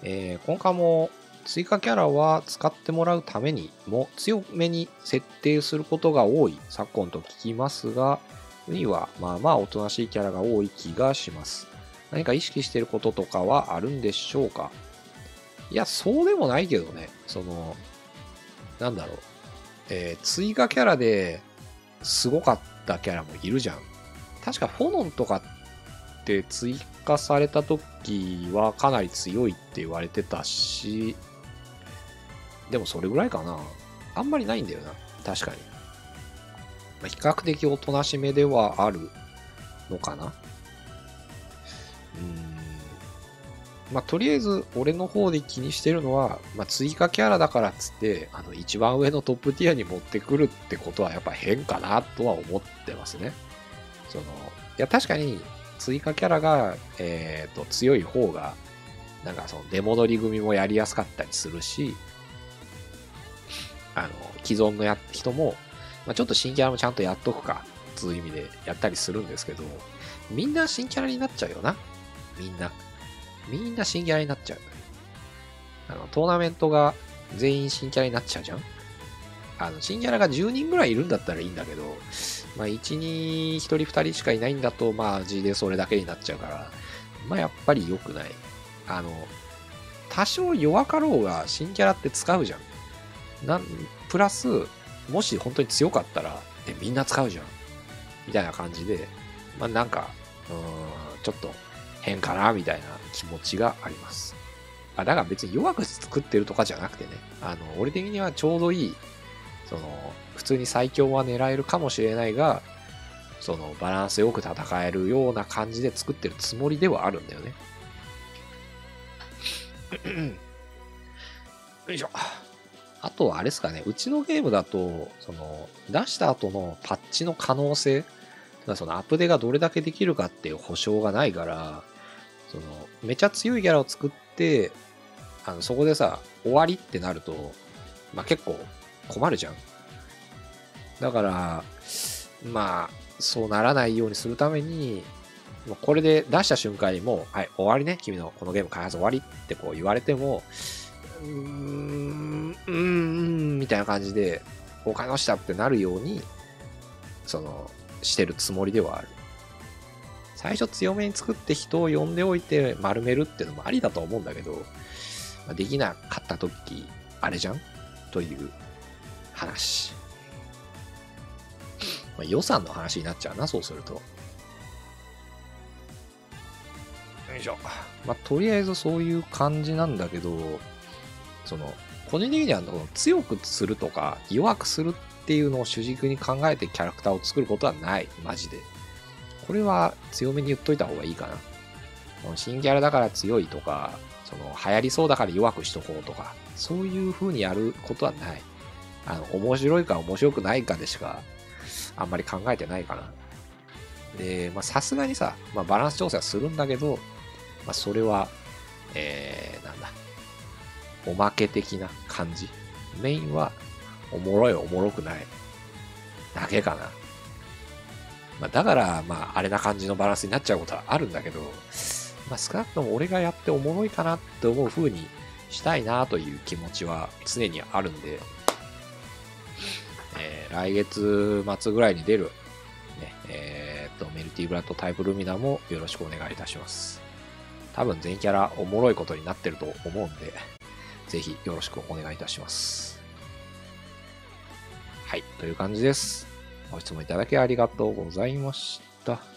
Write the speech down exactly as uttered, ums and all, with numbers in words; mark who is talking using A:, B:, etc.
A: えー、今回も追加キャラは使ってもらうためにも強めに設定することが多い昨今と聞きますが、ウニはまあまあおとなしいキャラが多い気がします。何か意識していることとかはあるんでしょうか？いや、そうでもないけどね。その、なんだろう。えー、追加キャラですごかったキャラもいるじゃん。確かフォノンとかって追加された時はかなり強いって言われてたし、でもそれぐらいかな。あんまりないんだよな。確かに。まあ、比較的おとなしめではあるのかな。うーん。まあ、とりあえず俺の方で気にしてるのは、まあ、追加キャラだからっつって、あの、一番上のトップティアに持ってくるってことはやっぱ変かなとは思ってますね。その、いや、確かに追加キャラが、えっと、強い方が、なんかその、出戻り組もやりやすかったりするし、あの、既存のや人も、まあ、ちょっと新キャラもちゃんとやっとくか、つう意味でやったりするんですけど、みんな新キャラになっちゃうよな。みんな。みんな新キャラになっちゃう。あの、トーナメントが全員新キャラになっちゃうじゃん。あの、新キャラがじゅうにんぐらいいるんだったらいいんだけど、まあ、いち、に、ひとりふたりしかいないんだと、まあ、G でそれだけになっちゃうから、まあ、やっぱり良くない。あの、多少弱かろうが新キャラって使うじゃん。なん、プラス、もし本当に強かったら、え、みんな使うじゃん。みたいな感じで、まあ、なんか、うーん、ちょっと変かな、みたいな気持ちがあります。あ、だから別に弱く作ってるとかじゃなくてね、あの、俺的にはちょうどいい、その、普通に最強は狙えるかもしれないが、その、バランスよく戦えるような感じで作ってるつもりではあるんだよね。よいしょ。あとはあれですかね、うちのゲームだと、その、出した後のパッチの可能性、そのアップデがどれだけできるかっていう保証がないから、その、めちゃ強いキャラを作って、あの、そこでさ、終わりってなると、まあ、結構困るじゃん。だから、まあ、そうならないようにするために、これで出した瞬間にもう、はい、終わりね、君のこのゲーム開発終わりってこう言われても、うーん、うーん、みたいな感じで、お金落ちたってなるように、その、してるつもりではある。最初強めに作って人を呼んでおいて丸めるっていうのもありだと思うんだけど、できなかった時、あれじゃんという話。まあ、予算の話になっちゃうな、そうすると。よいしょ。まあ、とりあえずそういう感じなんだけど、その、個人的には強くするとか弱くするっていうのを主軸に考えてキャラクターを作ることはない。マジで。これは強めに言っといた方がいいかな。新キャラだから強いとか、その流行りそうだから弱くしとこうとか、そういう風にやることはない。あの、面白いか面白くないかでしか、あんまり考えてないかな。で、まあさすがにさ、まあバランス調整はするんだけど、まあそれは、えー、なんだ。おまけ的な感じ。メインは、おもろいおもろくない。だけかな。まあ、だから、まあ、あれな感じのバランスになっちゃうことはあるんだけど、まあ、少なくとも俺がやっておもろいかなって思う風にしたいなという気持ちは常にあるんで、えー、来月末ぐらいに出る、ね、えー、っと、メルティブラッドタイプルミナもよろしくお願いいたします。多分全キャラおもろいことになってると思うんで、ぜひよろしくお願いいたします。はい、という感じです。ご質問いただきありがとうございました。